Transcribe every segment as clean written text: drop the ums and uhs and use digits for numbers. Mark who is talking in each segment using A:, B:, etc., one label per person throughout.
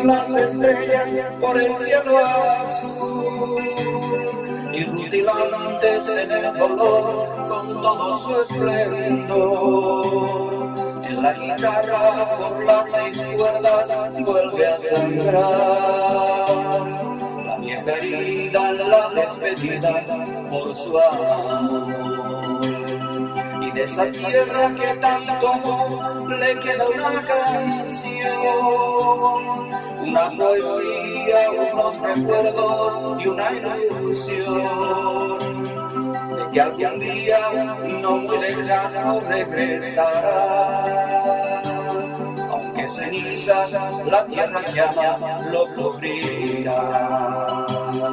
A: iban las estrellas por el cielo azul, y rutilantes en el dolor con todo su esplendor. En la guitarra por las 6 cuerdas vuelve a sangrar la vieja herida en la despedida por su amor. Y de esa tierra que tanto amó le queda una canción, una poesía, unos recuerdos y una ilusión de que algún día no muy lejano regresará, aunque cenizas la tierra que ama lo cubrirá.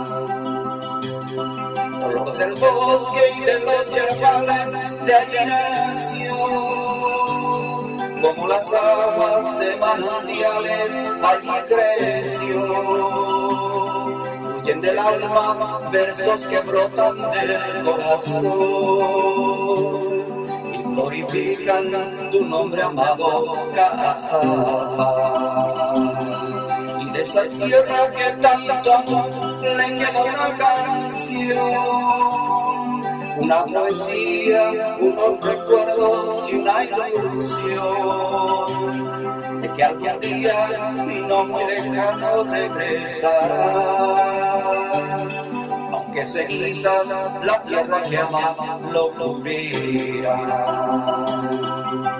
A: Olor del bosque y de los yerbales de allí nació, como las aguas de manantiales allí creció. Fluyen del alma versos que brotan del corazón y glorifican tu nombre amado, Cazapá. Y de esa tierra que tanto amó le queda una canción, una poesía, unos recuerdos y una ilusión de que algún día no muy lejano regresará, aunque cenizas la tierra que ama lo cubrirá.